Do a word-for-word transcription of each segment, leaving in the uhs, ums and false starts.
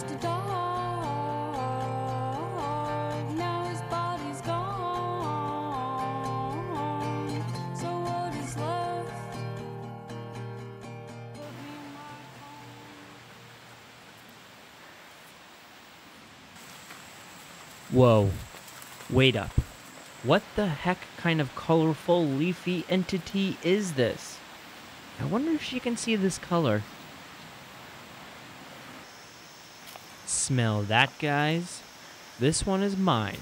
just a dog. Now his body's gone. So what is left? Put me in my Whoa. Wait up. What the heck kind of colorful leafy entity is this? I wonder if she can see this color. Smell that, guys? This one is mine.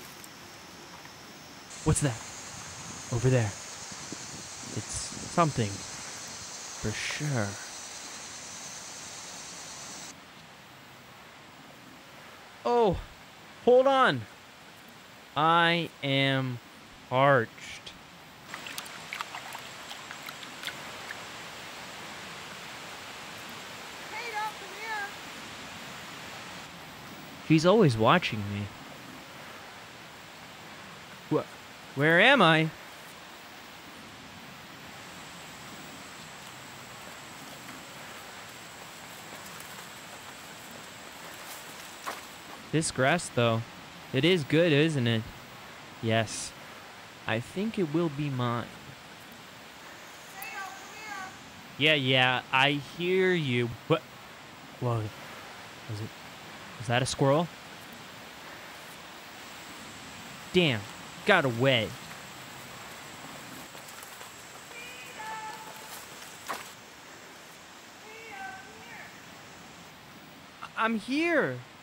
What's that? Over there. It's something. For sure. Oh! Hold on! I am parched. Cayto, come here. She's always watching me. Wh- where am I? This grass, though, it is good, isn't it? Yes. I think it will be mine. Cayto, come here. Yeah, yeah, I hear you. What? Whoa. Was it? Was that a squirrel? Damn. Got away. Cayto, come here. I- I'm here.